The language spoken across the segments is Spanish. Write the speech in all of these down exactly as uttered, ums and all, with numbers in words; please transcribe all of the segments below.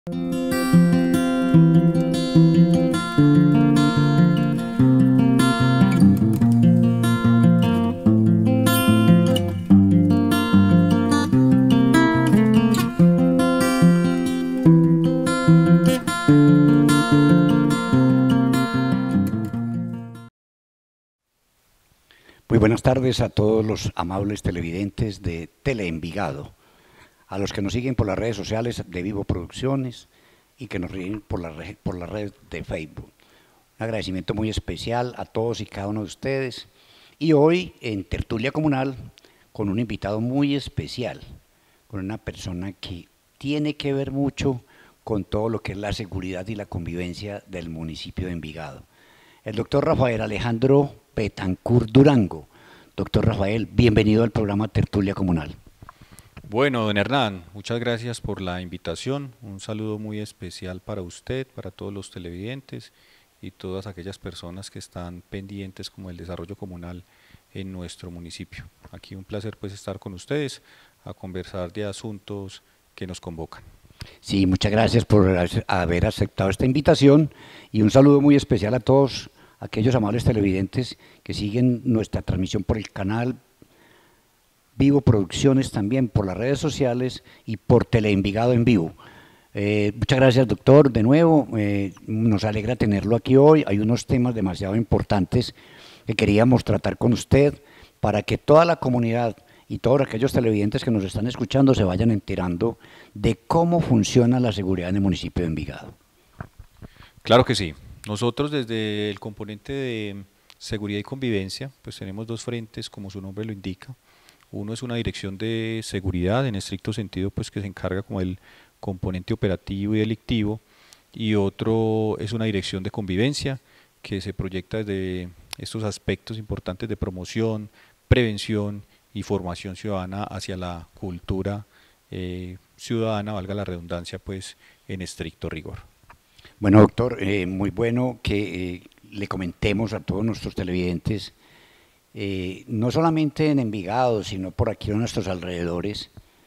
Muy buenas tardes a todos los amables televidentes de Teleenvigado, a los que nos siguen por las redes sociales de Vivo Producciones y que nos siguen por la, red, por la red de Facebook. Un agradecimiento muy especial a todos y cada uno de ustedes. Y hoy en Tertulia Comunal con un invitado muy especial, con una persona que tiene que ver mucho con todo lo que es la seguridad y la convivencia del municipio de Envigado. El doctor Rafael Alejandro Betancur Durango. Doctor Rafael, bienvenido al programa Tertulia Comunal. Bueno, don Hernán, muchas gracias por la invitación. Un saludo muy especial para usted, para todos los televidentes y todas aquellas personas que están pendientes como el desarrollo comunal en nuestro municipio. Aquí un placer pues estar con ustedes a conversar de asuntos que nos convocan. Sí, muchas gracias por haber aceptado esta invitación y un saludo muy especial a todos aquellos amables televidentes que siguen nuestra transmisión por el canal Vivo Producciones, también por las redes sociales y por Teleenvigado en vivo. Eh, muchas gracias, doctor, de nuevo, eh, nos alegra tenerlo aquí hoy. Hay unos temas demasiado importantes que queríamos tratar con usted para que toda la comunidad y todos aquellos televidentes que nos están escuchando se vayan enterando de cómo funciona la seguridad en el municipio de Envigado. Claro que sí. Nosotros desde el componente de seguridad y convivencia, pues tenemos dos frentes, como su nombre lo indica. Uno es una dirección de seguridad, en estricto sentido, pues que se encarga como el componente operativo y delictivo, y otro es una dirección de convivencia, que se proyecta desde estos aspectos importantes de promoción, prevención y formación ciudadana hacia la cultura eh, ciudadana, valga la redundancia, pues en estricto rigor. Bueno, doctor, eh, muy bueno que eh, le comentemos a todos nuestros televidentes, eh, no solamente en Envigado, sino por aquí en nuestros alrededores,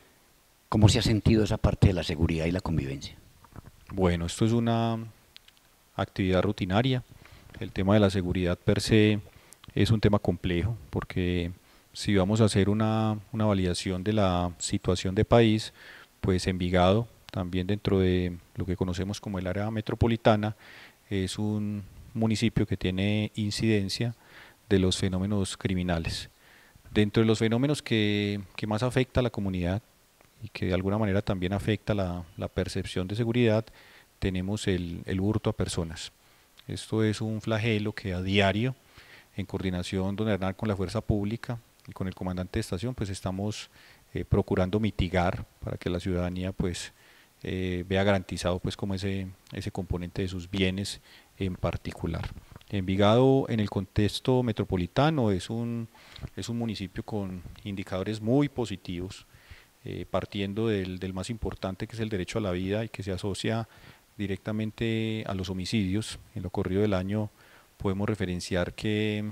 cómo se ha sentido esa parte de la seguridad y la convivencia. Bueno, esto es una actividad rutinaria. El tema de la seguridad per se es un tema complejo, porque si vamos a hacer una, una validación de la situación de país, pues Envigado, también dentro de lo que conocemos como el área metropolitana, es un municipio que tiene incidencia de los fenómenos criminales. Dentro de los fenómenos que, que más afecta a la comunidad y que de alguna manera también afecta la, la percepción de seguridad, tenemos el, el hurto a personas. Esto es un flagelo que a diario, en coordinación, don Hernán, con la fuerza pública y con el comandante de estación, pues estamos eh, procurando mitigar para que la ciudadanía pues eh, vea garantizado pues como ese, ese componente de sus bienes en particular. Envigado en el contexto metropolitano es un, es un municipio con indicadores muy positivos, eh, partiendo del, del más importante, que es el derecho a la vida y que se asocia directamente a los homicidios. En lo corrido del año podemos referenciar que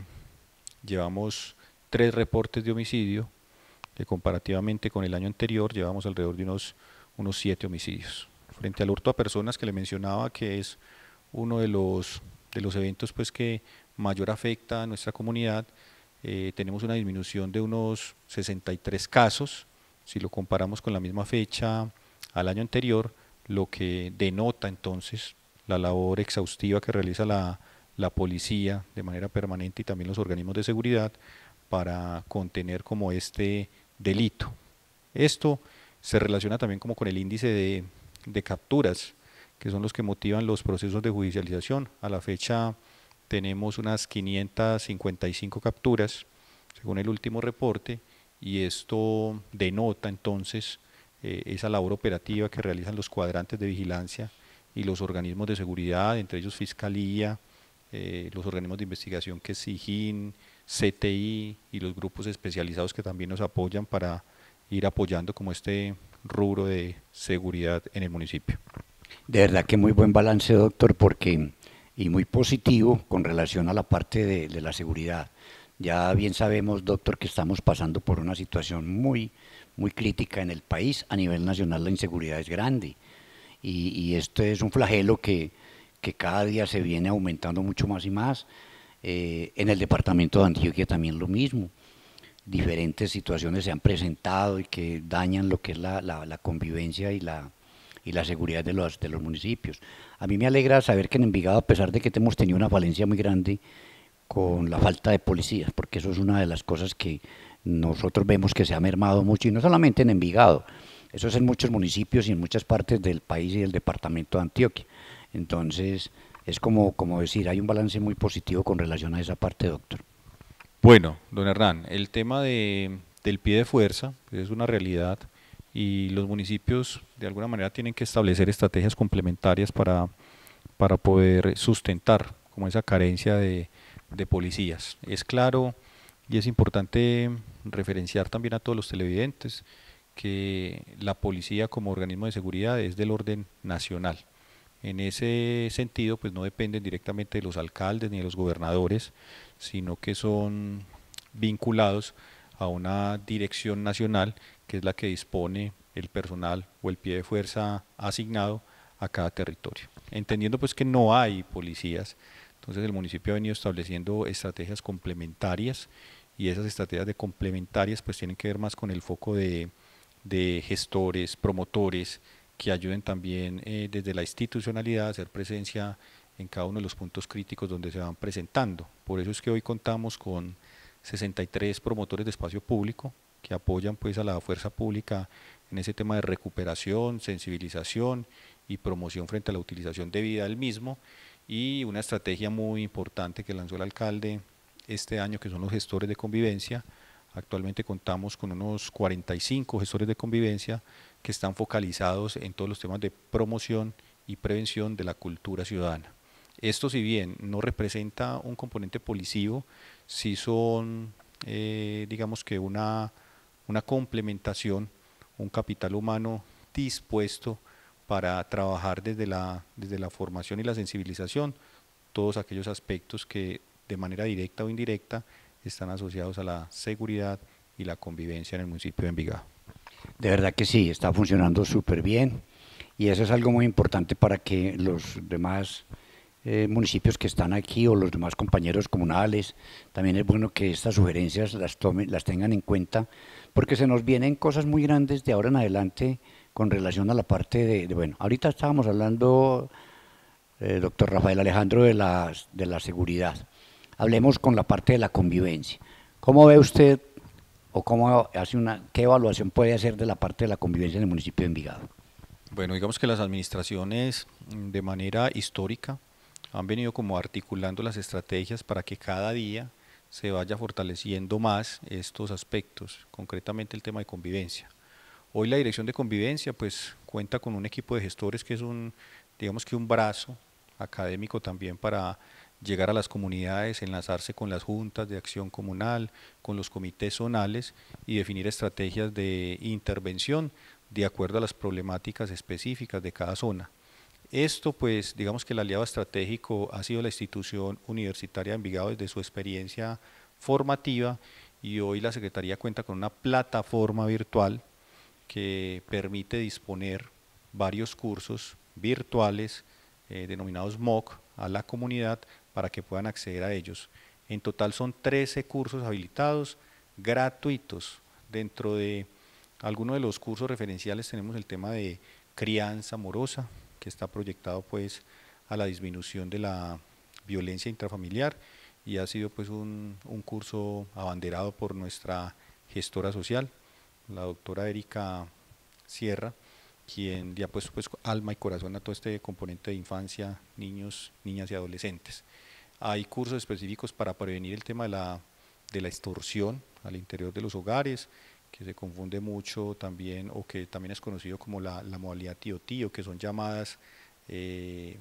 llevamos tres reportes de homicidio, que comparativamente con el año anterior llevamos alrededor de unos, unos siete homicidios. Frente al hurto a personas que le mencionaba, que es uno de los, de los eventos pues, que mayor afecta a nuestra comunidad, eh, tenemos una disminución de unos sesenta y tres casos, si lo comparamos con la misma fecha al año anterior, lo que denota entonces la labor exhaustiva que realiza la, la policía de manera permanente y también los organismos de seguridad para contener como este delito. Esto se relaciona también como con el índice de, de capturas, que son los que motivan los procesos de judicialización. A la fecha tenemos unas quinientas cincuenta y cinco capturas, según el último reporte, y esto denota entonces eh, esa labor operativa que realizan los cuadrantes de vigilancia y los organismos de seguridad, entre ellos Fiscalía, eh, los organismos de investigación que es SIJIN, C T I y los grupos especializados que también nos apoyan para ir apoyando como este rubro de seguridad en el municipio. De verdad que muy buen balance, doctor, porque y muy positivo con relación a la parte de, de la seguridad. Ya bien sabemos, doctor, que estamos pasando por una situación muy, muy crítica en el país. A nivel nacional la inseguridad es grande y, y esto es un flagelo que, que cada día se viene aumentando mucho más y más. Eh, en el departamento de Antioquia también lo mismo. Diferentes situaciones se han presentado y que dañan lo que es la, la, la convivencia y la, y la seguridad de los, de los municipios. A mí me alegra saber que en Envigado, a pesar de que hemos tenido una falencia muy grande con la falta de policías, porque eso es una de las cosas que nosotros vemos que se ha mermado mucho, y no solamente en Envigado, eso es en muchos municipios y en muchas partes del país y del departamento de Antioquia. Entonces, es como, como decir, hay un balance muy positivo con relación a esa parte, doctor. Bueno, don Hernán, el tema de, del pie de fuerza pues, es una realidad y los municipios de alguna manera tienen que establecer estrategias complementarias para, para poder sustentar como esa carencia de, de policías. Es claro y es importante referenciar también a todos los televidentes que la policía como organismo de seguridad es del orden nacional. En ese sentido, pues no dependen directamente de los alcaldes ni de los gobernadores, sino que son vinculados a una dirección nacional que es la que dispone el personal o el pie de fuerza asignado a cada territorio. Entendiendo pues que no hay policías, entonces el municipio ha venido estableciendo estrategias complementarias y esas estrategias de complementarias pues tienen que ver más con el foco de, de gestores, promotores, que ayuden también eh, desde la institucionalidad a hacer presencia en cada uno de los puntos críticos donde se van presentando. Por eso es que hoy contamos con sesenta y tres promotores de espacio público que apoyan pues a la fuerza pública en ese tema de recuperación, sensibilización y promoción frente a la utilización debida del mismo, y una estrategia muy importante que lanzó el alcalde este año, que son los gestores de convivencia. Actualmente contamos con unos cuarenta y cinco gestores de convivencia que están focalizados en todos los temas de promoción y prevención de la cultura ciudadana. Esto, si bien no representa un componente policivo, sí son, eh, digamos que una, una complementación, un capital humano dispuesto para trabajar desde la, desde la formación y la sensibilización, todos aquellos aspectos que de manera directa o indirecta están asociados a la seguridad y la convivencia en el municipio de Envigado. De verdad que sí, está funcionando súper bien, y eso es algo muy importante para que los demás eh, municipios que están aquí o los demás compañeros comunales, también es bueno que estas sugerencias las tomen, las tengan en cuenta, porque se nos vienen cosas muy grandes de ahora en adelante con relación a la parte de, de bueno, ahorita estábamos hablando, eh, doctor Rafael Alejandro, de la, de la seguridad. Hablemos con la parte de la convivencia. ¿Cómo ve usted o cómo hace una, qué evaluación puede hacer de la parte de la convivencia en el municipio de Envigado? Bueno, digamos que las administraciones de manera histórica han venido como articulando las estrategias para que cada día se vaya fortaleciendo más estos aspectos, concretamente el tema de convivencia. Hoy la Dirección de Convivencia pues cuenta con un equipo de gestores que es un, digamos que un brazo académico también para llegar a las comunidades, enlazarse con las juntas de acción comunal, con los comités zonales y definir estrategias de intervención de acuerdo a las problemáticas específicas de cada zona. Esto pues digamos que el aliado estratégico ha sido la institución universitaria de Envigado desde su experiencia formativa, y hoy la Secretaría cuenta con una plataforma virtual que permite disponer varios cursos virtuales eh, denominados M O C a la comunidad para que puedan acceder a ellos. En total son trece cursos habilitados gratuitos. Dentro de algunos de los cursos referenciales tenemos el tema de crianza amorosa, que está proyectado pues a la disminución de la violencia intrafamiliar, y ha sido pues un, un curso abanderado por nuestra gestora social, la doctora Erika Sierra, quien ya ha puesto pues alma y corazón a todo este componente de infancia, niños, niñas y adolescentes. Hay cursos específicos para prevenir el tema de la, de la extorsión al interior de los hogares, que se confunde mucho también, o que también es conocido como la, la modalidad tío-tío, que son llamadas, eh,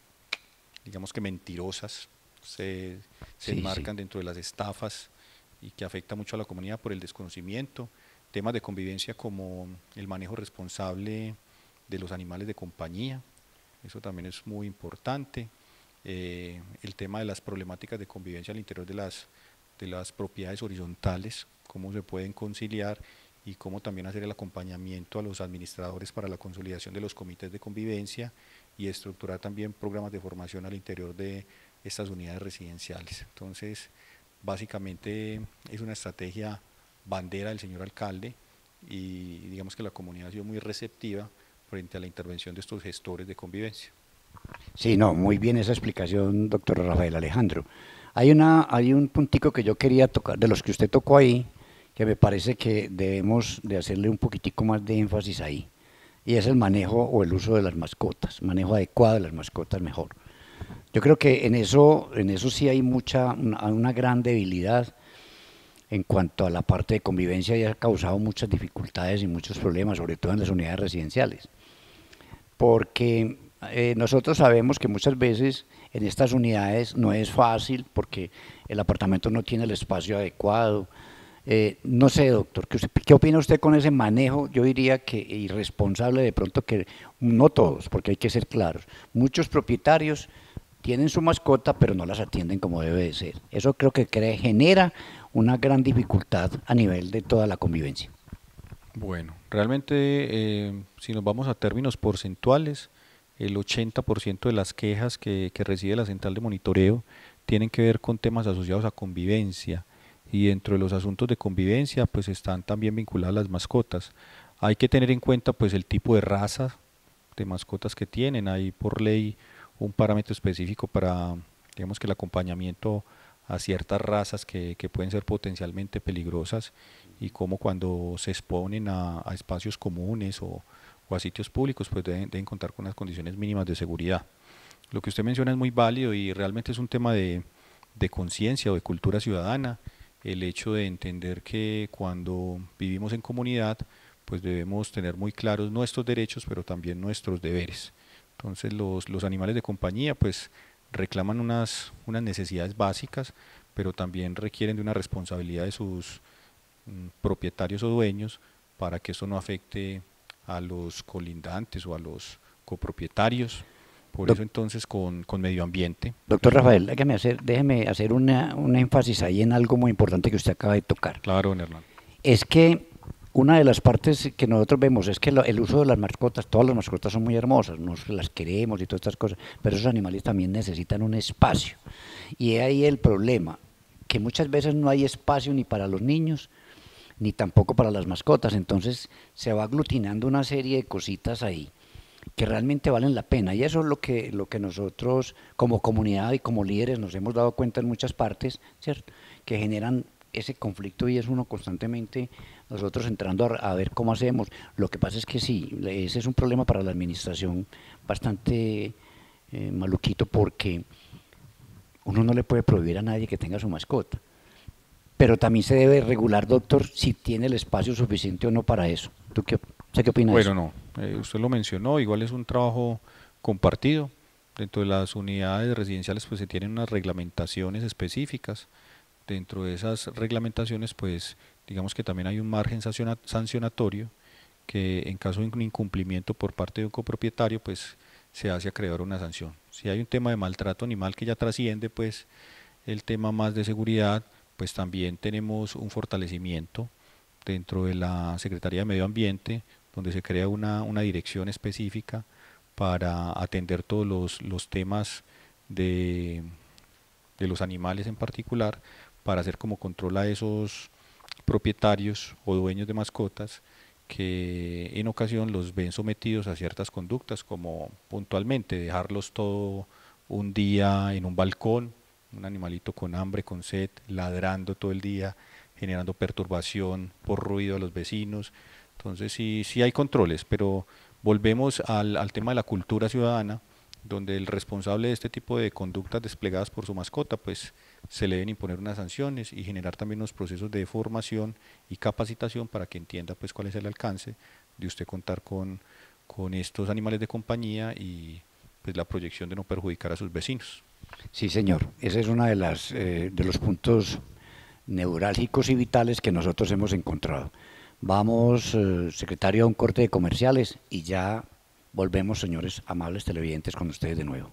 digamos que mentirosas, se, se Sí, sí. enmarcan dentro de las estafas y que afecta mucho a la comunidad por el desconocimiento. Temas de convivencia como el manejo responsable de los animales de compañía, eso también es muy importante. Eh, el tema de las problemáticas de convivencia al interior de las, de las propiedades horizontales, cómo se pueden conciliar, y cómo también hacer el acompañamiento a los administradores para la consolidación de los comités de convivencia y estructurar también programas de formación al interior de estas unidades residenciales. Entonces, básicamente es una estrategia bandera del señor alcalde y digamos que la comunidad ha sido muy receptiva frente a la intervención de estos gestores de convivencia. Sí, no, muy bien esa explicación, doctor Rafael Alejandro. Hay, una, hay un puntico que yo quería tocar, de los que usted tocó ahí, que me parece que debemos de hacerle un poquitico más de énfasis ahí, y es el manejo o el uso de las mascotas, manejo adecuado de las mascotas mejor. Yo creo que en eso, en eso sí hay mucha, una, una gran debilidad en cuanto a la parte de convivencia y ha causado muchas dificultades y muchos problemas, sobre todo en las unidades residenciales. Porque eh, nosotros sabemos que muchas veces en estas unidades no es fácil porque el apartamento no tiene el espacio adecuado. Eh, no sé, doctor, ¿qué, usted, ¿qué opina usted con ese manejo? Yo diría que irresponsable de pronto, que no todos, porque hay que ser claros, muchos propietarios tienen su mascota pero no las atienden como debe de ser. Eso creo que crea, genera una gran dificultad a nivel de toda la convivencia. Bueno, realmente eh, si nos vamos a términos porcentuales, el ochenta por ciento de las quejas que, que recibe la central de monitoreo tienen que ver con temas asociados a convivencia, y dentro de los asuntos de convivencia pues están también vinculadas las mascotas. Hay que tener en cuenta pues el tipo de raza de mascotas que tienen. Hay por ley un parámetro específico para, digamos que el acompañamiento a ciertas razas que, que pueden ser potencialmente peligrosas, y cómo cuando se exponen a, a espacios comunes o, o a sitios públicos pues deben, deben contar con unas condiciones mínimas de seguridad. Lo que usted menciona es muy válido y realmente es un tema de, de conciencia o de cultura ciudadana, el hecho de entender que cuando vivimos en comunidad pues debemos tener muy claros nuestros derechos pero también nuestros deberes. Entonces los, los animales de compañía pues reclaman unas, unas necesidades básicas, pero también requieren de una responsabilidad de sus mm, propietarios o dueños para que eso no afecte a los colindantes o a los copropietarios. Por Do eso entonces con, con medio ambiente. Doctor Rafael, déjeme hacer, déjeme hacer una, un énfasis ahí en algo muy importante que usted acaba de tocar. Claro, don Hernán. Es que una de las partes que nosotros vemos es que lo, el uso de las mascotas, todas las mascotas son muy hermosas, nos las queremos y todas estas cosas, pero esos animales también necesitan un espacio. Y ahí el problema, que muchas veces no hay espacio ni para los niños, ni tampoco para las mascotas, entonces se va aglutinando una serie de cositas ahí que realmente valen la pena, y eso es lo que, lo que nosotros como comunidad y como líderes nos hemos dado cuenta en muchas partes, ¿cierto?, que generan ese conflicto, y es uno constantemente nosotros entrando a, a ver cómo hacemos. Lo que pasa es que sí, ese es un problema para la administración bastante eh, maluquito, porque uno no le puede prohibir a nadie que tenga su mascota, pero también se debe regular, doctor, si tiene el espacio suficiente o no para eso. ¿Tú qué, sé qué opinas de eso? Bueno, no, eh, usted lo mencionó, igual es un trabajo compartido. Dentro de las unidades residenciales pues se tienen unas reglamentaciones específicas. Dentro de esas reglamentaciones pues digamos que también hay un margen sanciona- sancionatorio, que en caso de un incumplimiento por parte de un copropietario pues se hace acreedor a una sanción. Si hay un tema de maltrato animal que ya trasciende pues el tema más de seguridad, pues también tenemos un fortalecimiento dentro de la Secretaría de Medio Ambiente, donde se crea una, una dirección específica para atender todos los, los temas de, de los animales en particular, para hacer como control a esos propietarios o dueños de mascotas que en ocasión los ven sometidos a ciertas conductas, como puntualmente dejarlos todo un día en un balcón, un animalito con hambre, con sed, ladrando todo el día, generando perturbación por ruido a los vecinos. Entonces sí, sí hay controles, pero volvemos al, al tema de la cultura ciudadana, donde el responsable de este tipo de conductas desplegadas por su mascota, pues se le deben imponer unas sanciones y generar también unos procesos de formación y capacitación para que entienda pues cuál es el alcance de usted contar con, con estos animales de compañía y pues la proyección de no perjudicar a sus vecinos. Sí, señor, ese es uno de, las, eh, de los puntos neurálgicos y vitales que nosotros hemos encontrado. Vamos, eh, secretario, a un corte de comerciales y ya volvemos, señores amables televidentes, con ustedes de nuevo.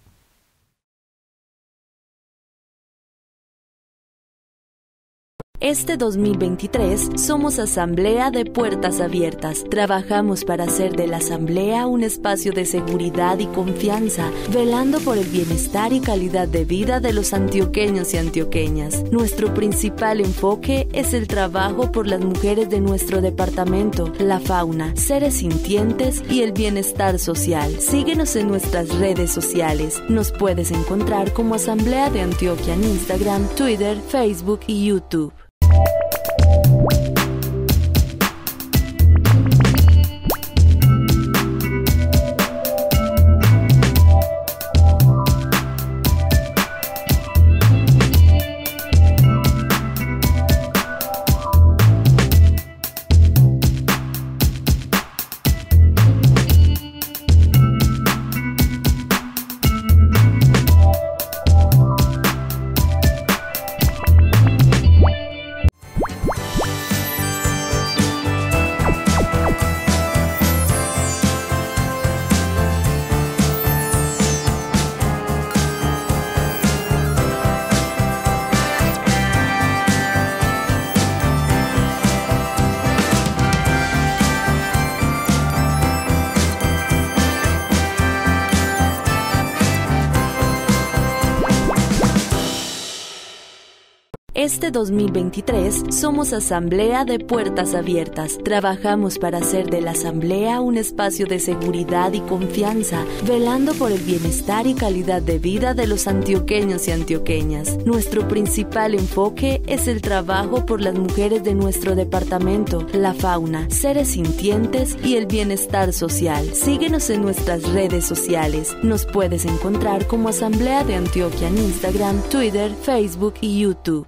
Este dos mil veintitrés somos Asamblea de Puertas Abiertas. Trabajamos para hacer de la Asamblea un espacio de seguridad y confianza, velando por el bienestar y calidad de vida de los antioqueños y antioqueñas. Nuestro principal enfoque es el trabajo por las mujeres de nuestro departamento, la fauna, seres sintientes y el bienestar social. Síguenos en nuestras redes sociales. Nos puedes encontrar como Asamblea de Antioquia en Instagram, Twitter, Facebook y YouTube. Este dos mil veintitrés somos Asamblea de Puertas Abiertas. Trabajamos para hacer de la Asamblea un espacio de seguridad y confianza, velando por el bienestar y calidad de vida de los antioqueños y antioqueñas. Nuestro principal enfoque es el trabajo por las mujeres de nuestro departamento, la fauna, seres sintientes y el bienestar social. Síguenos en nuestras redes sociales. Nos puedes encontrar como Asamblea de Antioquia en Instagram, Twitter, Facebook y YouTube.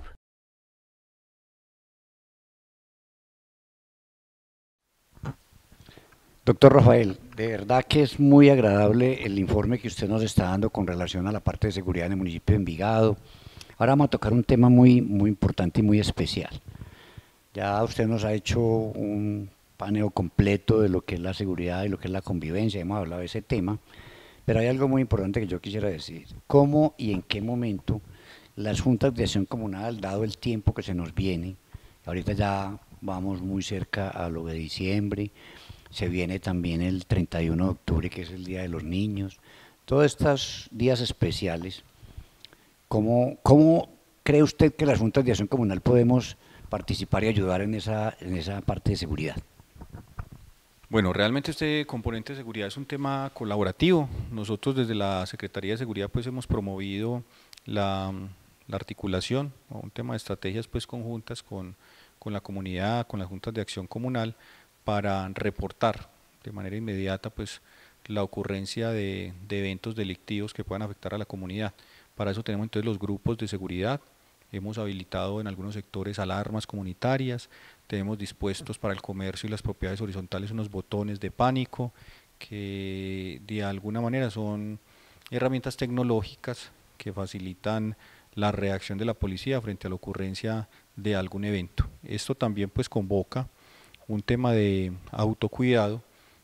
Doctor Rafael, de verdad que es muy agradable el informe que usted nos está dando con relación a la parte de seguridad en el municipio de Envigado. Ahora vamos a tocar un tema muy, muy importante y muy especial. Ya usted nos ha hecho un paneo completo de lo que es la seguridad y lo que es la convivencia, hemos hablado de ese tema, pero hay algo muy importante que yo quisiera decir. ¿Cómo y en qué momento las juntas de acción comunal, dado el tiempo que se nos viene, ahorita ya vamos muy cerca a lo de diciembre, se viene también el treinta y uno de octubre, que es el Día de los Niños, todos estos días especiales, ¿cómo, cómo cree usted que las juntas de acción comunal podemos participar y ayudar en esa, en esa parte de seguridad? Bueno, realmente este componente de seguridad es un tema colaborativo. Nosotros desde la Secretaría de Seguridad pues hemos promovido la, la articulación, un tema de estrategias pues conjuntas con, con la comunidad, con las juntas de acción comunal, para reportar de manera inmediata pues la ocurrencia de, de eventos delictivos que puedan afectar a la comunidad. Para eso tenemos entonces los grupos de seguridad, hemos habilitado en algunos sectores alarmas comunitarias, tenemos dispuestos para el comercio y las propiedades horizontales unos botones de pánico que de alguna manera son herramientas tecnológicas que facilitan la reacción de la policía frente a la ocurrencia de algún evento. Esto también pues convoca un tema de autocuidado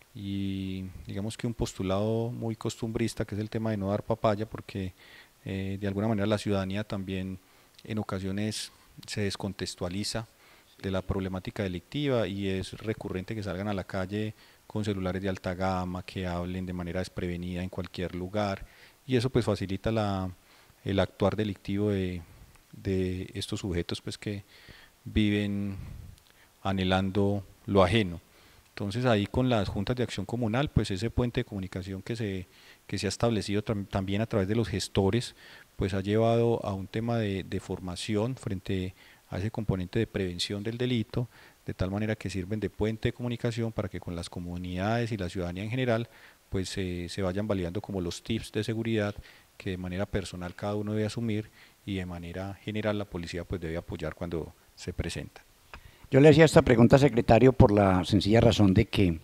y digamos que un postulado muy costumbrista que es el tema de no dar papaya, porque eh, de alguna manera la ciudadanía también en ocasiones se descontextualiza de la problemática delictiva y es recurrente que salgan a la calle con celulares de alta gama, que hablen de manera desprevenida en cualquier lugar, y eso pues facilita la, el actuar delictivo de, de estos sujetos pues que viven anhelando lo ajeno. Entonces ahí con las juntas de acción comunal, pues ese puente de comunicación que se, que se ha establecido tam, también a través de los gestores, pues ha llevado a un tema de, de formación frente a ese componente de prevención del delito, de tal manera que sirven de puente de comunicación para que con las comunidades y la ciudadanía en general, pues eh, se vayan validando como los tips de seguridad que de manera personal cada uno debe asumir y de manera general la policía pues debe apoyar cuando se presenta. Yo le hacía esta pregunta, secretario, por la sencilla razón de que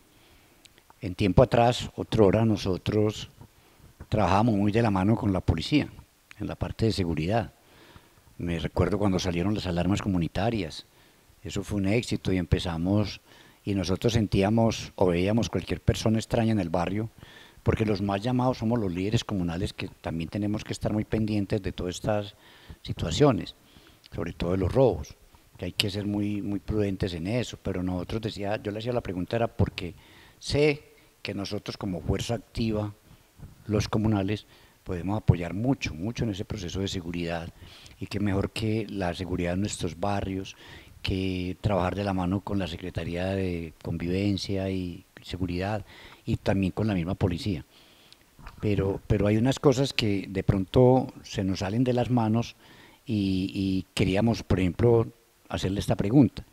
en tiempo atrás, otrora, nosotros trabajábamos muy de la mano con la policía, en la parte de seguridad. Me recuerdo cuando salieron las alarmas comunitarias, eso fue un éxito y empezamos, y nosotros sentíamos o veíamos cualquier persona extraña en el barrio, porque los más llamados somos los líderes comunales que también tenemos que estar muy pendientes de todas estas situaciones, sobre todo de los robos. que hay que ser muy, muy prudentes en eso, pero nosotros decía, yo le hacía la pregunta era porque sé que nosotros como fuerza activa, los comunales, podemos apoyar mucho, mucho en ese proceso de seguridad, y que mejor que la seguridad de nuestros barrios, que trabajar de la mano con la Secretaría de Convivencia y Seguridad y también con la misma policía. Pero, pero hay unas cosas que de pronto se nos salen de las manos y, y queríamos, por ejemplo, hacerle esta pregunta.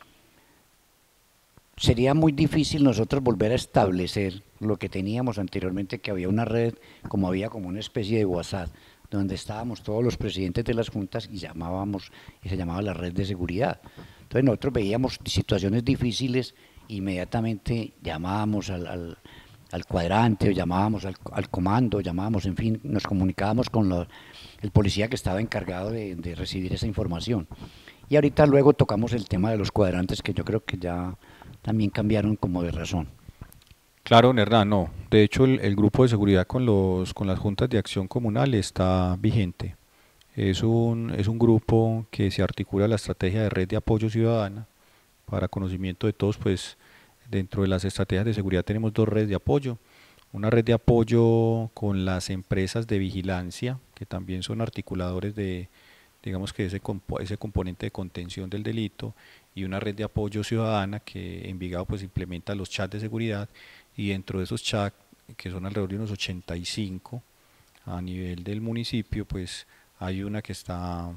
Sería muy difícil nosotros volver a establecer lo que teníamos anteriormente, que había una red, como había como una especie de WhatsApp, donde estábamos todos los presidentes de las juntas y llamábamos, y se llamaba la red de seguridad. Entonces nosotros veíamos situaciones difíciles, inmediatamente llamábamos al, al, al cuadrante, o llamábamos al, al comando, llamábamos, en fin, nos comunicábamos con lo, el policía que estaba encargado de, de recibir esa información. Y ahorita luego tocamos el tema de los cuadrantes, que yo creo que ya también cambiaron como de razón. Claro, Hernán, no. De hecho, el, el grupo de seguridad con, los, con las juntas de acción comunal está vigente. Es un, es un grupo que se articula a la estrategia de red de apoyo ciudadana. Para conocimiento de todos, pues dentro de las estrategias de seguridad tenemos dos redes de apoyo. Una red de apoyo con las empresas de vigilancia, que también son articuladores de, digamos que ese, compo ese componente de contención del delito, y una red de apoyo ciudadana que Envigado pues implementa los chats de seguridad, y dentro de esos chats, que son alrededor de unos ochenta y cinco a nivel del municipio, pues hay una que está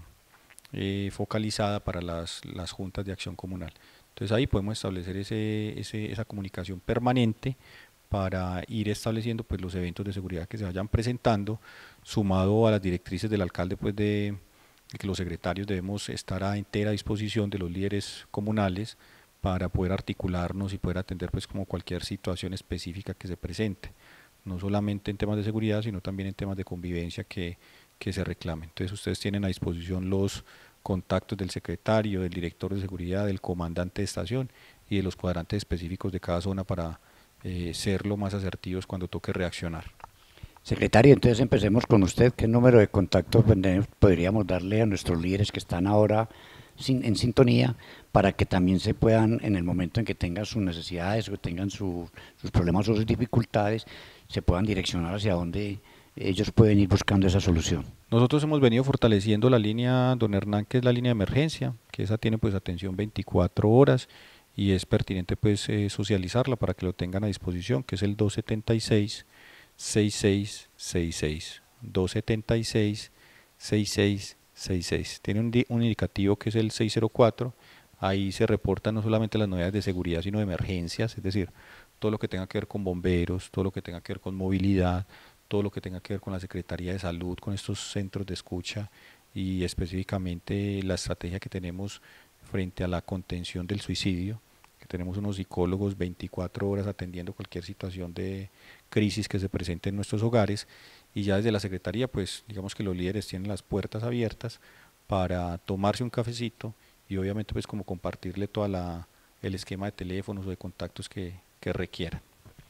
eh, focalizada para las, las juntas de acción comunal. Entonces ahí podemos establecer ese, ese, esa comunicación permanente para ir estableciendo pues los eventos de seguridad que se vayan presentando, sumado a las directrices del alcalde pues de que los secretarios debemos estar a entera disposición de los líderes comunales para poder articularnos y poder atender pues como cualquier situación específica que se presente, no solamente en temas de seguridad, sino también en temas de convivencia que, que se reclamen. Entonces ustedes tienen a disposición los contactos del secretario, del director de seguridad, del comandante de estación y de los cuadrantes específicos de cada zona para eh, ser lo más asertivos cuando toque reaccionar. Secretario, entonces empecemos con usted. ¿Qué número de contacto podríamos darle a nuestros líderes que están ahora sin, en sintonía, para que también se puedan, en el momento en que tengan sus necesidades o tengan su, sus problemas o sus dificultades, se puedan direccionar hacia donde ellos pueden ir buscando esa solución? Nosotros hemos venido fortaleciendo la línea, don Hernán, que es la línea de emergencia, que esa tiene pues atención veinticuatro horas y es pertinente pues eh, socializarla para que lo tengan a disposición, que es el dos setenta y seis, sesenta y seis sesenta y seis, dos setenta y seis, sesenta y seis sesenta y seis. Tiene un, un indicativo que es el seis cero cuatro, ahí se reportan no solamente las novedades de seguridad, sino de emergencias, es decir, todo lo que tenga que ver con bomberos, todo lo que tenga que ver con movilidad, todo lo que tenga que ver con la Secretaría de Salud, con estos centros de escucha y específicamente la estrategia que tenemos frente a la contención del suicidio, que tenemos unos psicólogos veinticuatro horas atendiendo cualquier situación de crisis que se presente en nuestros hogares, y ya desde la Secretaría pues digamos que los líderes tienen las puertas abiertas para tomarse un cafecito y obviamente pues como compartirle todo el esquema de teléfonos o de contactos que, que requieran.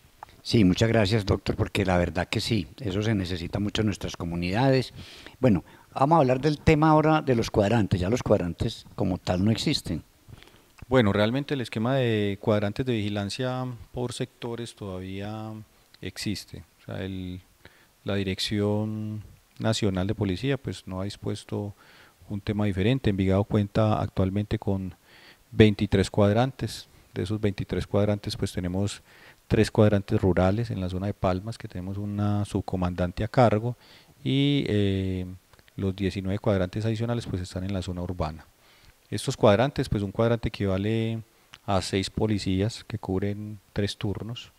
Sí, muchas gracias, doctor, porque la verdad que sí, eso se necesita mucho en nuestras comunidades. Bueno, vamos a hablar del tema ahora de los cuadrantes. Ya los cuadrantes como tal no existen. Bueno, realmente el esquema de cuadrantes de vigilancia por sectores todavía existe. O sea, el, la Dirección Nacional de Policía pues no ha dispuesto un tema diferente. Envigado cuenta actualmente con veintitrés cuadrantes. De esos veintitrés cuadrantes pues tenemos tres cuadrantes rurales en la zona de Palmas, que tenemos una subcomandante a cargo, y eh, los diecinueve cuadrantes adicionales pues están en la zona urbana. Estos cuadrantes, pues un cuadrante equivale a seis policías que cubren tres turnos,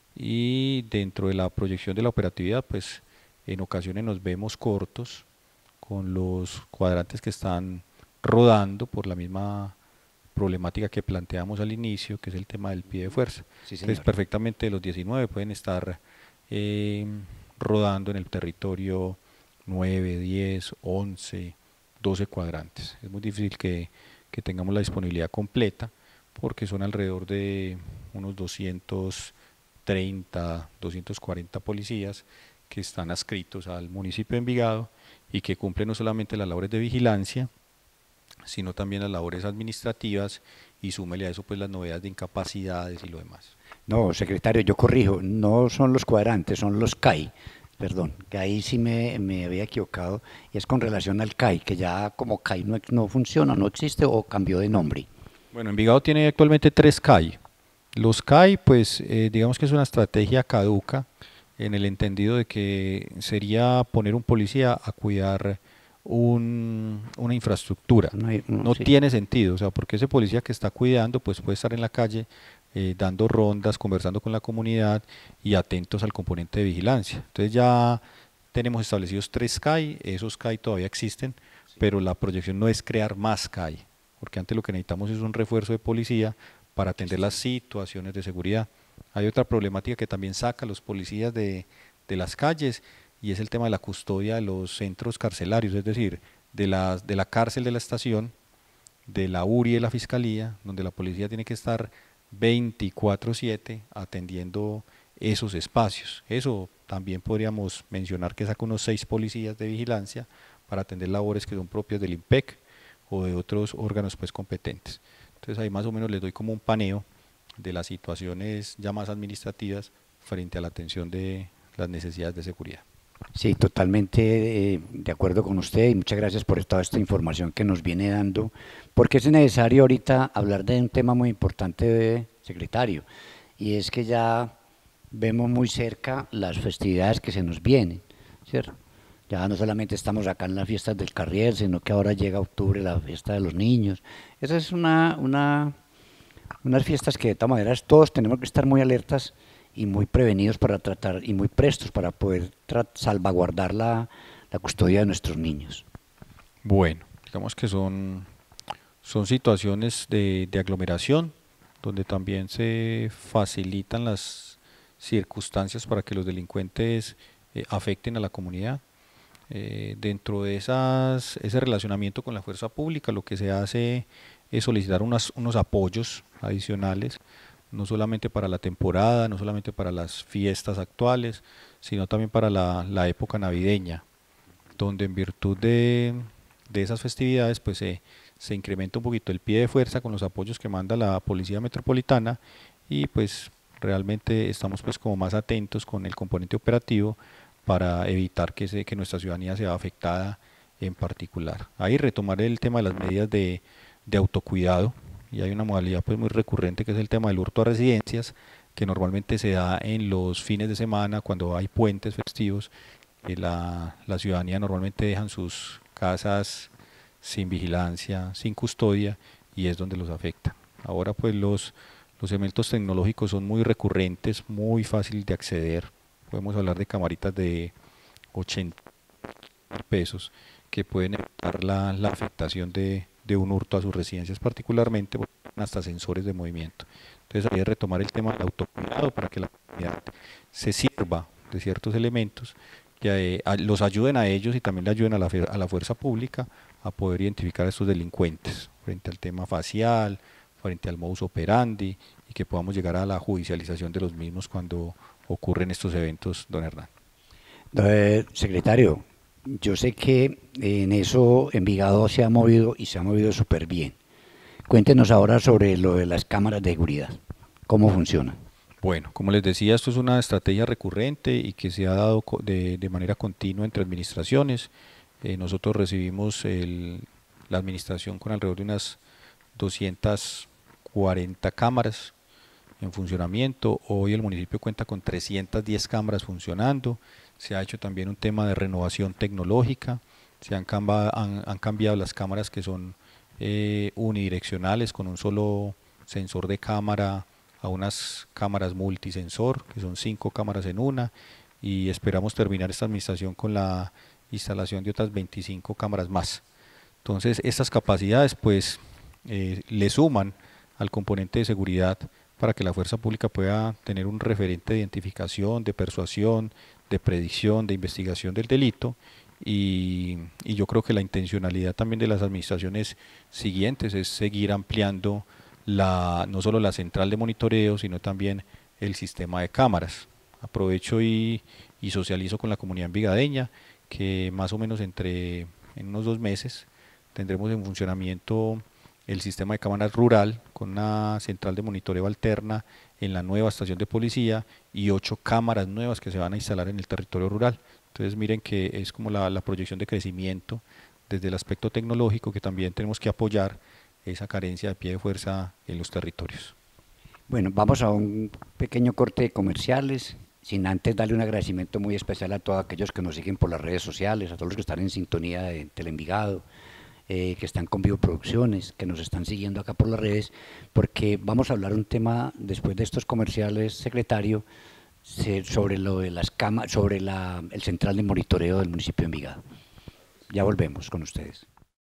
y dentro de la proyección de la operatividad pues en ocasiones nos vemos cortos con los cuadrantes que están rodando por la misma problemática que planteamos al inicio, que es el tema del pie de fuerza. Sí, entonces perfectamente los diecinueve pueden estar eh, rodando en el territorio nueve, diez, once, doce cuadrantes. Es muy difícil que, que tengamos la disponibilidad completa porque son alrededor de unos doscientos treinta, doscientos cuarenta policías que están adscritos al municipio de Envigado y que cumplen no solamente las labores de vigilancia, sino también las labores administrativas y súmele a eso pues las novedades de incapacidades y lo demás. No, secretario, yo corrijo, no son los cuadrantes, son los C A I, perdón, que ahí sí me, me había equivocado, y es con relación al C A I, que ya como C A I no, no funciona, no existe o cambió de nombre. Bueno, Envigado tiene actualmente tres C A I. Los C A I, pues eh, digamos que es una estrategia caduca en el entendido de que sería poner un policía a cuidar un, una infraestructura. No, hay, no, no sí. tiene sentido, o sea, porque ese policía que está cuidando pues puede estar en la calle eh, dando rondas, conversando con la comunidad y atentos al componente de vigilancia. Entonces ya tenemos establecidos tres C A I, esos C A I todavía existen, sí. pero la proyección no es crear más C A I, porque antes lo que necesitamos es un refuerzo de policía para atender las situaciones de seguridad. Hay otra problemática que también saca a los policías de, de las calles y es el tema de la custodia de los centros carcelarios, es decir, de la, de la cárcel de la estación, de la U R I y de la fiscalía, donde la policía tiene que estar veinticuatro siete atendiendo esos espacios. Eso también podríamos mencionar que saca unos seis policías de vigilancia para atender labores que son propias del IMPEC o de otros órganos pues competentes. Entonces ahí más o menos les doy como un paneo de las situaciones ya más administrativas frente a la atención de las necesidades de seguridad. Sí, totalmente eh, de acuerdo con usted y muchas gracias por toda esta información que nos viene dando, porque es necesario ahorita hablar de un tema muy importante, de, secretario, y es que ya vemos muy cerca las festividades que se nos vienen, ¿cierto? Ya no solamente estamos acá en las fiestas del Carriel, sino que ahora llega octubre, la fiesta de los niños. Esa es una, una, unas fiestas que de todas maneras todos tenemos que estar muy alertas y muy prevenidos para tratar, y muy prestos para poder salvaguardar la, la custodia de nuestros niños. Bueno, digamos que son, son situaciones de, de aglomeración, donde también se facilitan las circunstancias para que los delincuentes eh, afecten a la comunidad. Eh, dentro de esas, ese relacionamiento con la fuerza pública, lo que se hace es solicitar unas, unos apoyos adicionales, no solamente para la temporada, no solamente para las fiestas actuales, sino también para la, la época navideña, donde en virtud de, de esas festividades pues se, se incrementa un poquito el pie de fuerza con los apoyos que manda la Policía Metropolitana y pues realmente estamos pues como más atentos con el componente operativo para evitar que, se, que nuestra ciudadanía sea afectada en particular. Ahí retomar el tema de las medidas de, de autocuidado, y hay una modalidad pues muy recurrente que es el tema del hurto a residencias, que normalmente se da en los fines de semana cuando hay puentes festivos, que la, la ciudadanía normalmente dejan sus casas sin vigilancia, sin custodia, y es donde los afecta. Ahora pues los, los elementos tecnológicos son muy recurrentes, muy fácil de acceder. Podemos hablar de camaritas de ochenta pesos que pueden evitar la, la afectación de, de un hurto a sus residencias, particularmente hasta sensores de movimiento. Entonces hay que retomar el tema del autocuidado para que la comunidad se sirva de ciertos elementos que eh, a, los ayuden a ellos y también le ayuden a la, a la fuerza pública a poder identificar a estos delincuentes frente al tema facial, frente al modus operandi y que podamos llegar a la judicialización de los mismos cuando ocurren estos eventos, don Hernán. Eh, secretario, yo sé que en eso Envigado se ha movido y se ha movido súper bien. Cuéntenos ahora sobre lo de las cámaras de seguridad, cómo funciona. Bueno, como les decía, esto es una estrategia recurrente y que se ha dado de, de manera continua entre administraciones. Eh, nosotros recibimos el, la administración con alrededor de unas doscientas cuarenta cámaras en funcionamiento. Hoy el municipio cuenta con trescientas diez cámaras funcionando. Se ha hecho también un tema de renovación tecnológica. Se han cambiado, han, han cambiado las cámaras que son eh, unidireccionales con un solo sensor de cámara a unas cámaras multisensor, que son cinco cámaras en una, y esperamos terminar esta administración con la instalación de otras veinticinco cámaras más. Entonces estas capacidades pues eh, le suman al componente de seguridad para que la fuerza pública pueda tener un referente de identificación, de persuasión, de predicción, de investigación del delito y, y yo creo que la intencionalidad también de las administraciones siguientes es seguir ampliando la, no solo la central de monitoreo, sino también el sistema de cámaras. Aprovecho y, y socializo con la comunidad envigadeña que más o menos entre en unos dos meses tendremos en funcionamiento el sistema de cámaras rural con una central de monitoreo alterna en la nueva estación de policía y ocho cámaras nuevas que se van a instalar en el territorio rural. Entonces miren que es como la, la proyección de crecimiento desde el aspecto tecnológico, que también tenemos que apoyar esa carencia de pie de fuerza en los territorios. Bueno, vamos a un pequeño corte de comerciales, sin antes darle un agradecimiento muy especial a todos aquellos que nos siguen por las redes sociales, a todos los que están en sintonía de Teleenvigado, Eh, que están con Vivo Producciones, que nos están siguiendo acá por las redes, porque vamos a hablar un tema después de estos comerciales, secretario, sobre lo de las cámaras, sobre la, el central de monitoreo del municipio de Envigado. Ya volvemos con ustedes.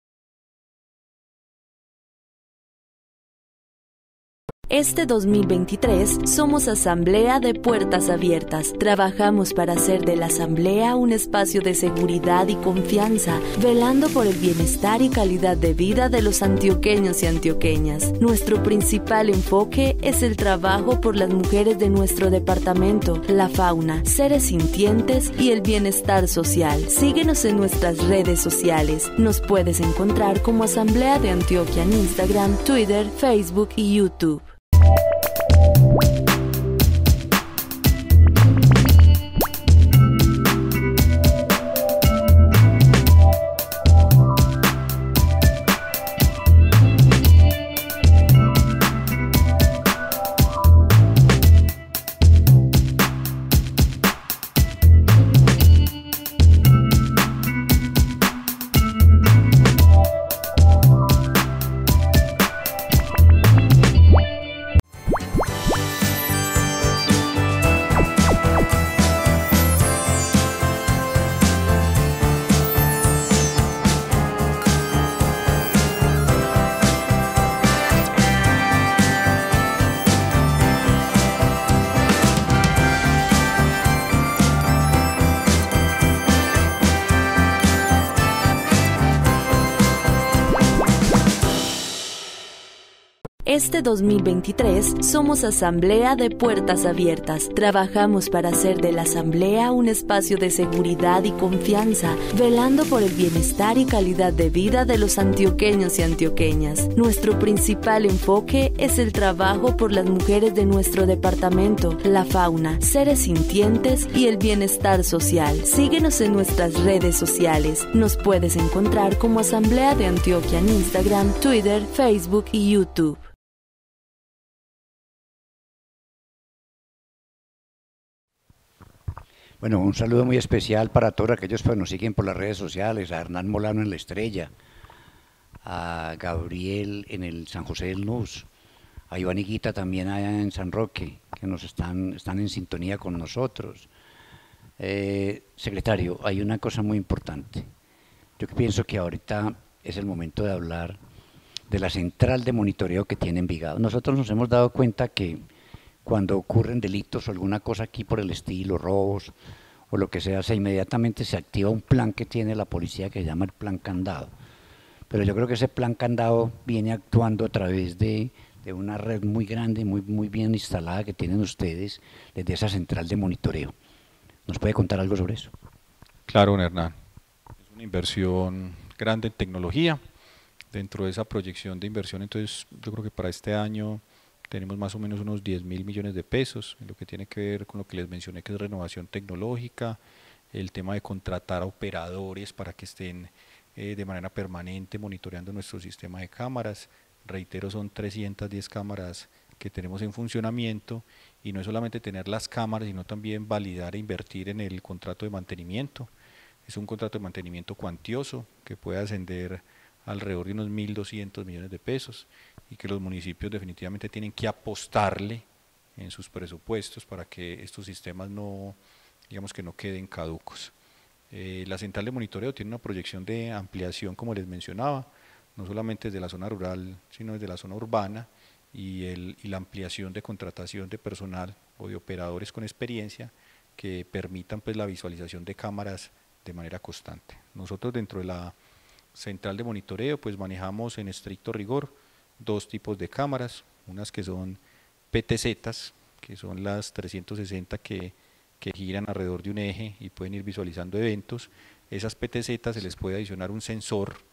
Este dos mil veintitrés somos Asamblea de Puertas Abiertas. Trabajamos para hacer de la Asamblea un espacio de seguridad y confianza, velando por el bienestar y calidad de vida de los antioqueños y antioqueñas. Nuestro principal enfoque es el trabajo por las mujeres de nuestro departamento, la fauna, seres sintientes y el bienestar social. Síguenos en nuestras redes sociales. Nos puedes encontrar como Asamblea de Antioquia en Instagram, Twitter, Facebook y YouTube. Este dos mil veintitrés somos Asamblea de Puertas Abiertas. Trabajamos para hacer de la Asamblea un espacio de seguridad y confianza, velando por el bienestar y calidad de vida de los antioqueños y antioqueñas. Nuestro principal enfoque es el trabajo por las mujeres de nuestro departamento, la fauna, seres sintientes y el bienestar social. Síguenos en nuestras redes sociales. Nos puedes encontrar como Asamblea de Antioquia en Instagram, Twitter, Facebook y YouTube. Bueno, un saludo muy especial para todos aquellos que nos siguen por las redes sociales, a Hernán Molano en La Estrella, a Gabriel en el San José del Nus, a Iván Higuita también allá en San Roque, que nos están, están en sintonía con nosotros. Eh, secretario, hay una cosa muy importante. Yo pienso que ahorita es el momento de hablar de la central de monitoreo que tiene Envigado. Nosotros nos hemos dado cuenta que cuando ocurren delitos o alguna cosa aquí por el estilo, robos o lo que sea, se inmediatamente se activa un plan que tiene la policía que se llama el plan candado. Pero yo creo que ese plan candado viene actuando a través de, de una red muy grande, muy, muy bien instalada que tienen ustedes desde esa central de monitoreo. ¿Nos puede contar algo sobre eso? Claro, Hernán. Es una inversión grande en tecnología. Dentro de esa proyección de inversión, entonces yo creo que para este año tenemos más o menos unos diez mil millones de pesos, en lo que tiene que ver con lo que les mencioné, que es renovación tecnológica, el tema de contratar a operadores para que estén eh, de manera permanente monitoreando nuestro sistema de cámaras. Reitero, son trescientas diez cámaras que tenemos en funcionamiento, y no es solamente tener las cámaras, sino también validar e invertir en el contrato de mantenimiento. Es un contrato de mantenimiento cuantioso que puede ascender alrededor de unos mil doscientos millones de pesos, y que los municipios definitivamente tienen que apostarle en sus presupuestos para que estos sistemas no, digamos que no queden caducos. Eh, la central de monitoreo tiene una proyección de ampliación, como les mencionaba, no solamente desde la zona rural, sino desde la zona urbana, y, el, y la ampliación de contratación de personal o de operadores con experiencia que permitan pues la visualización de cámaras de manera constante. Nosotros dentro de la central de monitoreo pues manejamos en estricto rigor dos tipos de cámaras, unas que son P T Zs, que son las trescientos sesenta que, que giran alrededor de un eje y pueden ir visualizando eventos. Esas P T Zs se les puede adicionar un sensor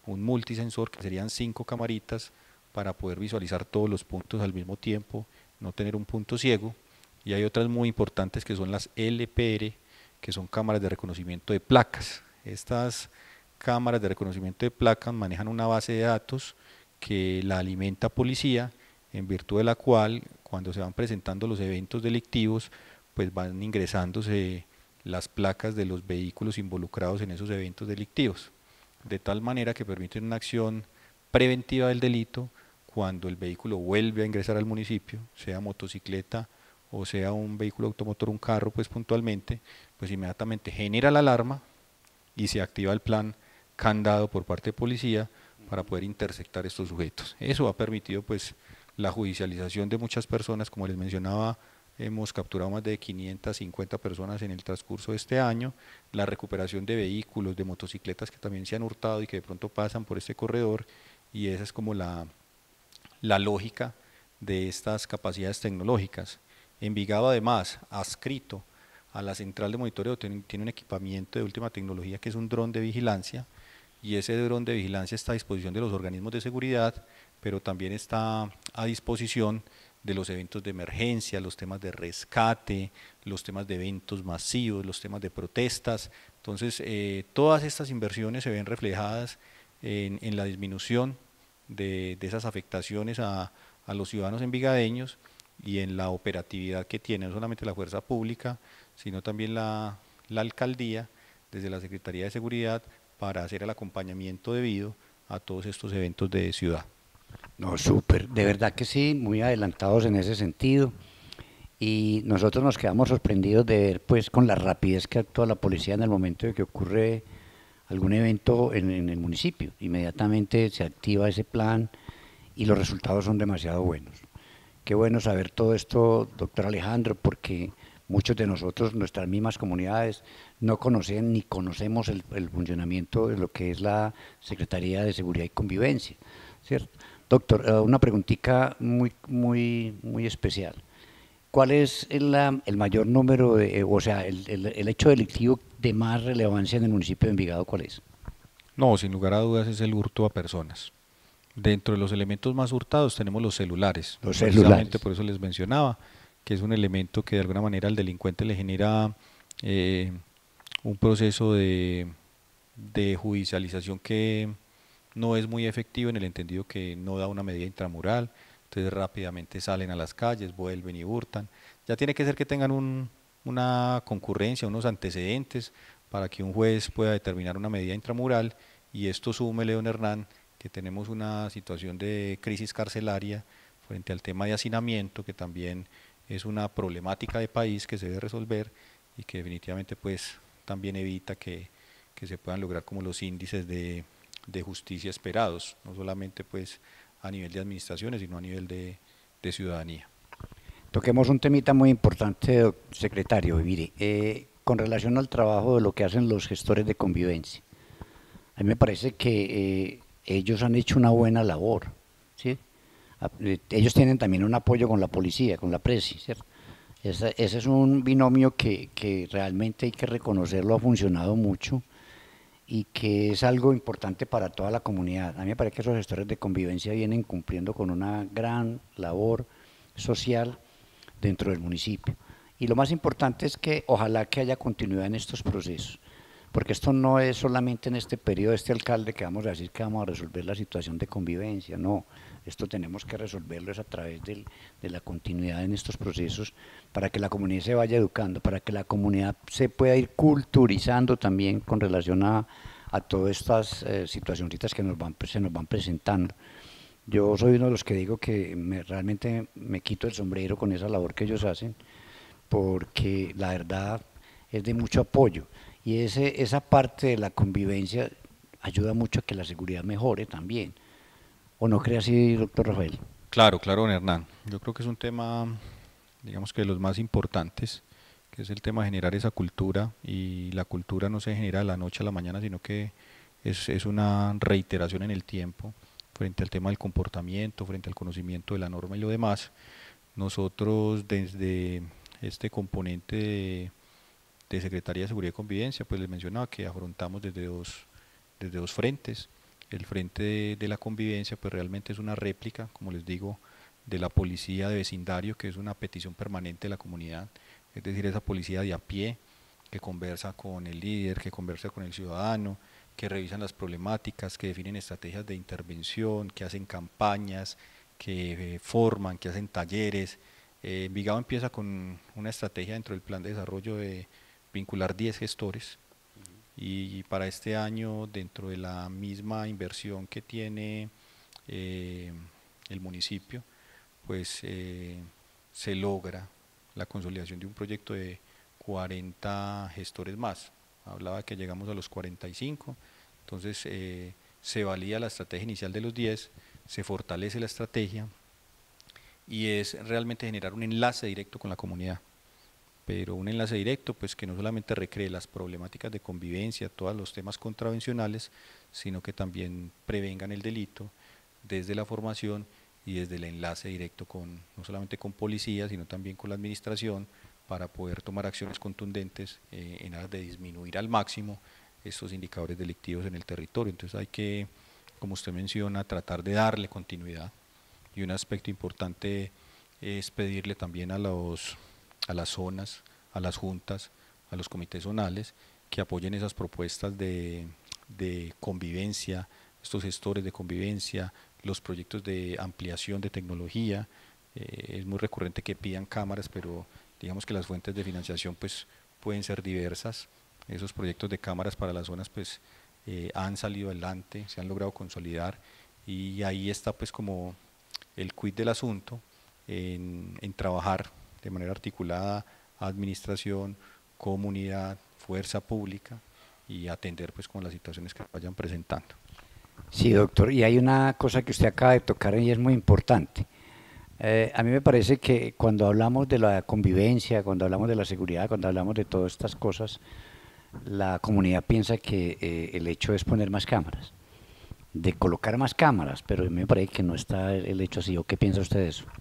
un multisensor, que serían cinco camaritas para poder visualizar todos los puntos al mismo tiempo, no tener un punto ciego. Y hay otras muy importantes que son las L P R, que son cámaras de reconocimiento de placas. Estas cámaras de reconocimiento de placas manejan una base de datos que la alimenta policía, en virtud de la cual cuando se van presentando los eventos delictivos, pues van ingresándose las placas de los vehículos involucrados en esos eventos delictivos, de tal manera que permiten una acción preventiva del delito cuando el vehículo vuelve a ingresar al municipio, sea motocicleta o sea un vehículo automotor, un carro, pues puntualmente, pues inmediatamente genera la alarma y se activa el plan candado por parte de policía para poder interceptar estos sujetos. Eso ha permitido pues la judicialización de muchas personas, como les mencionaba, hemos capturado más de quinientas cincuenta personas en el transcurso de este año, la recuperación de vehículos, de motocicletas que también se han hurtado y que de pronto pasan por este corredor, y esa es como la, la lógica de estas capacidades tecnológicas. Envigado además, adscrito a la central de monitoreo, tiene, tiene un equipamiento de última tecnología que es un dron de vigilancia, y ese dron de vigilancia está a disposición de los organismos de seguridad, pero también está a disposición de los eventos de emergencia, los temas de rescate, los temas de eventos masivos, los temas de protestas. Entonces, eh, todas estas inversiones se ven reflejadas en, en la disminución de, de esas afectaciones a, a los ciudadanos envigadeños y en la operatividad que tiene no solamente la fuerza pública, sino también la, la alcaldía, desde la Secretaría de Seguridad, para hacer el acompañamiento debido a todos estos eventos de ciudad. No, súper, de verdad que sí, muy adelantados en ese sentido, y nosotros nos quedamos sorprendidos de ver pues con la rapidez que actúa la policía en el momento de que ocurre algún evento en, en el municipio. Inmediatamente se activa ese plan y los resultados son demasiado buenos. Qué bueno saber todo esto, doctor Alejandro, porque muchos de nosotros, nuestras mismas comunidades, no conocen ni conocemos el, el funcionamiento de lo que es la Secretaría de Seguridad y Convivencia, ¿cierto? Doctor, una preguntita muy, muy, muy especial. ¿Cuál es el, el mayor número, de, o sea, el, el, el hecho delictivo de más relevancia en el municipio de Envigado, cuál es? No, sin lugar a dudas es el hurto a personas. Dentro de los elementos más hurtados tenemos los celulares. Los Precisamente celulares. por eso les mencionaba que es un elemento que de alguna manera al delincuente le genera eh, un proceso de, de judicialización que no es muy efectivo, en el entendido que no da una medida intramural, entonces rápidamente salen a las calles, vuelven y hurtan. Ya tiene que ser que tengan un, una concurrencia, unos antecedentes para que un juez pueda determinar una medida intramural, y esto súmele, don Hernán, que tenemos una situación de crisis carcelaria frente al tema de hacinamiento, que también es una problemática de país que se debe resolver y que definitivamente pues también evita que, que se puedan lograr como los índices de, de justicia esperados, no solamente pues a nivel de administraciones, sino a nivel de, de ciudadanía. Toquemos un temita muy importante, secretario. Mire, eh, con relación al trabajo de lo que hacen los gestores de convivencia, a mí me parece que eh, ellos han hecho una buena labor, ¿sí? Ellos tienen también un apoyo con la policía, con la presi, ¿cierto? Ese, ese es un binomio que, que realmente hay que reconocerlo, ha funcionado mucho y que es algo importante para toda la comunidad. A mí me parece que esos gestores de convivencia vienen cumpliendo con una gran labor social dentro del municipio. Y lo más importante es que ojalá que haya continuidad en estos procesos, porque esto no es solamente en este periodo de este alcalde que vamos a decir que vamos a resolver la situación de convivencia, no, esto tenemos que resolverlo es a través del, de la continuidad en estos procesos para que la comunidad se vaya educando, para que la comunidad se pueda ir culturizando también con relación a, a todas estas eh, situacioncitas que nos van, se nos van presentando. Yo soy uno de los que digo que me, realmente me quito el sombrero con esa labor que ellos hacen, porque la verdad es de mucho apoyo. Y ese, esa parte de la convivencia ayuda mucho a que la seguridad mejore también. ¿O no cree así, doctor Rafael? Claro, claro, don Hernán. Yo creo que es un tema, digamos que de los más importantes, que es el tema de generar esa cultura, y la cultura no se genera de la noche a la mañana, sino que es, es una reiteración en el tiempo frente al tema del comportamiento, frente al conocimiento de la norma y lo demás. Nosotros desde este componente de de Secretaría de Seguridad y Convivencia, pues les mencionaba que afrontamos desde dos, desde dos frentes. el Frente de, de la Convivencia pues realmente es una réplica, como les digo, de la policía de vecindario, que es una petición permanente de la comunidad, es decir, esa policía de a pie que conversa con el líder, que conversa con el ciudadano, que revisan las problemáticas, que definen estrategias de intervención, que hacen campañas, que eh, forman, que hacen talleres. Eh, Envigado empieza con una estrategia dentro del plan de desarrollo de vincular diez gestores, y para este año, dentro de la misma inversión que tiene eh, el municipio, pues eh, se logra la consolidación de un proyecto de cuarenta gestores más. Hablaba que llegamos a los cuarenta y cinco, entonces eh, se valida la estrategia inicial de los diez, se fortalece la estrategia y es realmente generar un enlace directo con la comunidad, pero un enlace directo pues que no solamente recree las problemáticas de convivencia, todos los temas contravencionales, sino que también prevengan el delito desde la formación y desde el enlace directo con, no solamente con policía, sino también con la administración, para poder tomar acciones contundentes eh, en aras de disminuir al máximo estos indicadores delictivos en el territorio. Entonces hay que, como usted menciona, tratar de darle continuidad, y un aspecto importante es pedirle también a, los, a las zonas, a las juntas, a los comités zonales, que apoyen esas propuestas de, de convivencia, estos gestores de convivencia, los proyectos de ampliación de tecnología. Eh, es muy recurrente que pidan cámaras, pero digamos que las fuentes de financiación pues pueden ser diversas. Esos proyectos de cámaras para las zonas pues eh, han salido adelante, se han logrado consolidar, y ahí está pues como el quid del asunto, en, en trabajar de manera articulada administración, comunidad, fuerza pública, y atender pues con las situaciones que vayan presentando. Sí, doctor, y hay una cosa que usted acaba de tocar y es muy importante. Eh, a mí me parece que cuando hablamos de la convivencia, cuando hablamos de la seguridad, cuando hablamos de todas estas cosas, la comunidad piensa que eh, el hecho es poner más cámaras, de colocar más cámaras, pero a mí me parece que no está el hecho así. ¿O qué piensa usted de eso?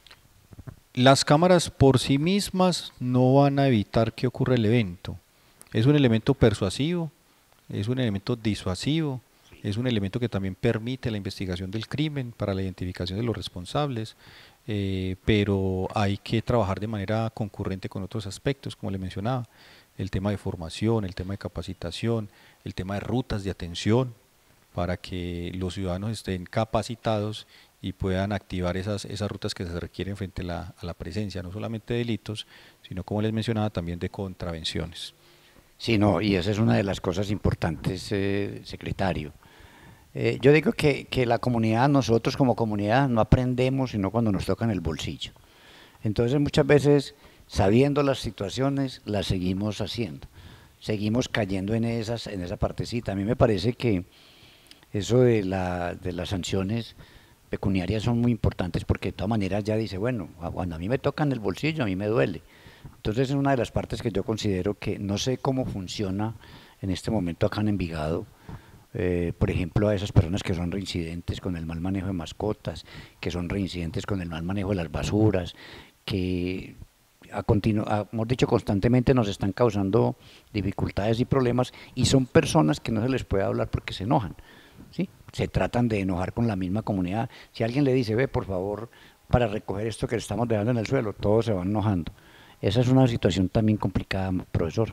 Las cámaras por sí mismas no van a evitar que ocurra el evento. Es un elemento persuasivo, es un elemento disuasivo, es un elemento que también permite la investigación del crimen para la identificación de los responsables, eh, pero hay que trabajar de manera concurrente con otros aspectos, como le mencionaba, el tema de formación, el tema de capacitación, el tema de rutas de atención, para que los ciudadanos estén capacitados y puedan activar esas, esas rutas que se requieren frente a la, a la presencia, no solamente de delitos, sino, como les mencionaba, también de contravenciones. Sí, no, y esa es una de las cosas importantes, eh, secretario. Eh, yo digo que, que la comunidad, nosotros como comunidad, no aprendemos sino cuando nos tocan el bolsillo. Entonces muchas veces, sabiendo las situaciones, las seguimos haciendo. Seguimos cayendo en, esas, en esa partecita. A mí me parece que eso de, la, de las sanciones pecuniarias son muy importantes, porque de todas maneras ya dice, bueno, cuando a mí me tocan el bolsillo, a mí me duele. Entonces es una de las partes que yo considero que no sé cómo funciona en este momento acá en Envigado. Eh, por ejemplo, a esas personas que son reincidentes con el mal manejo de mascotas, que son reincidentes con el mal manejo de las basuras, que a continu a, hemos dicho constantemente nos están causando dificultades y problemas, y son personas que no se les puede hablar porque se enojan, ¿sí? Se tratan de enojar con la misma comunidad. Si alguien le dice, ve por favor para recoger esto que estamos dejando en el suelo, todos se van enojando. Esa es una situación también complicada, profesor.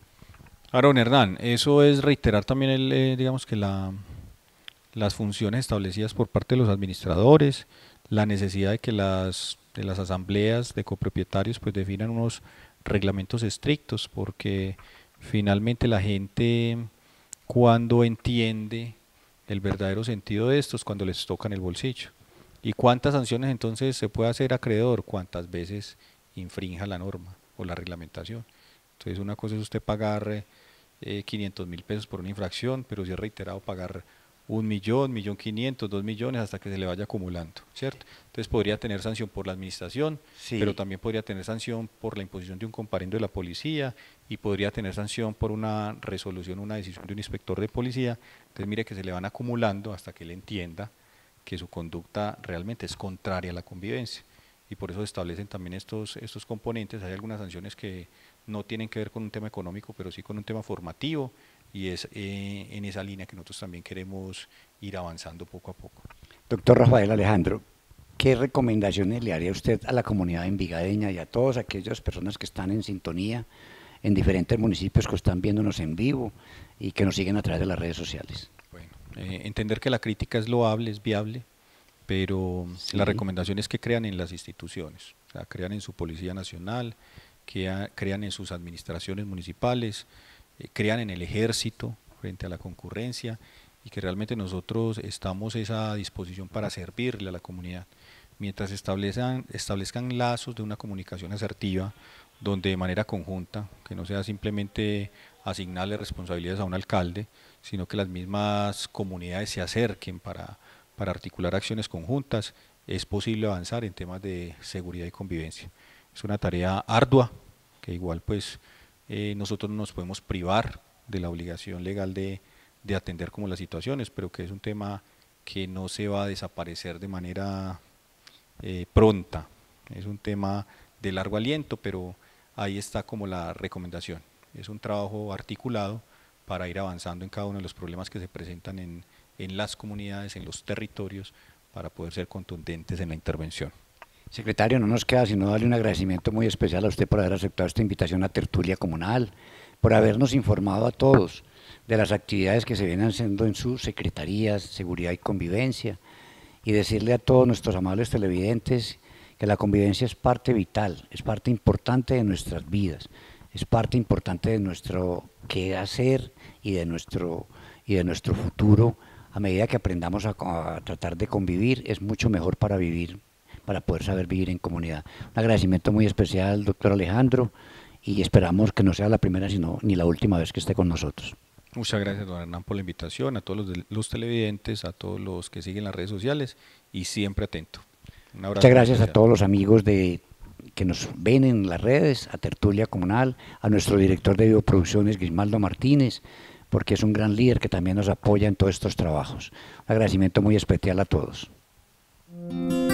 Aaron Hernán, eso es reiterar también el, eh, digamos que la, las funciones establecidas por parte de los administradores, la necesidad de que las, de las asambleas de copropietarios pues definan unos reglamentos estrictos, porque finalmente la gente, cuando entiende el verdadero sentido de estos, cuando les tocan el bolsillo. ¿Y cuántas sanciones entonces se puede hacer acreedor? Cuántas veces infrinja la norma o la reglamentación. Entonces una cosa es usted pagar eh, quinientos mil pesos por una infracción, pero si es reiterado pagar un millón, millón quinientos, dos millones, hasta que se le vaya acumulando, ¿cierto? Entonces podría tener sanción por la administración, sí, pero también podría tener sanción por la imposición de un comparendo de la policía, y podría tener sanción por una resolución, una decisión de un inspector de policía. Entonces mire que se le van acumulando hasta que él entienda que su conducta realmente es contraria a la convivencia, y por eso se establecen también estos, estos componentes. Hay algunas sanciones que no tienen que ver con un tema económico, pero sí con un tema formativo, y es eh, en esa línea que nosotros también queremos ir avanzando poco a poco. Doctor Rafael Alejandro, ¿qué recomendaciones le haría usted a la comunidad envigadeña y a todas aquellas personas que están en sintonía en diferentes municipios que están viéndonos en vivo y que nos siguen a través de las redes sociales? Bueno, eh, entender que la crítica es loable, es viable, pero sí. La recomendación es que crean en las instituciones, o sea, crean en su Policía Nacional, que a, crean en sus administraciones municipales, eh, crean en el ejército frente a la concurrencia y que realmente nosotros estamos a esa disposición para servirle a la comunidad, mientras establezcan, establezcan lazos de una comunicación asertiva, donde de manera conjunta, que no sea simplemente asignarle responsabilidades a un alcalde, sino que las mismas comunidades se acerquen para, para articular acciones conjuntas, es posible avanzar en temas de seguridad y convivencia. Es una tarea ardua, que igual pues eh, nosotros no nos podemos privar de la obligación legal de, de atender como las situaciones, pero que es un tema que no se va a desaparecer de manera eh, pronta, es un tema de largo aliento, pero ahí está como la recomendación. Es un trabajo articulado para ir avanzando en cada uno de los problemas que se presentan en, en las comunidades, en los territorios, para poder ser contundentes en la intervención. Secretario, no nos queda sino darle un agradecimiento muy especial a usted por haber aceptado esta invitación a Tertulia Comunal, por habernos informado a todos de las actividades que se vienen haciendo en sus secretarías, seguridad y convivencia, y decirle a todos nuestros amables televidentes que la convivencia es parte vital, es parte importante de nuestras vidas, es parte importante de nuestro quehacer y de nuestro, y de nuestro futuro. A medida que aprendamos a, a tratar de convivir, es mucho mejor para vivir, para poder saber vivir en comunidad. Un agradecimiento muy especial, doctor Alejandro, y esperamos que no sea la primera sino ni la última vez que esté con nosotros. Muchas gracias, don Hernán, por la invitación, a todos los, de, los televidentes, a todos los que siguen las redes sociales y siempre atento. Muchas gracias a todos los amigos de, que nos ven en las redes, a Tertulia Comunal, a nuestro director de videoproducciones, Grismaldo Martínez, porque es un gran líder que también nos apoya en todos estos trabajos. Un agradecimiento muy especial a todos.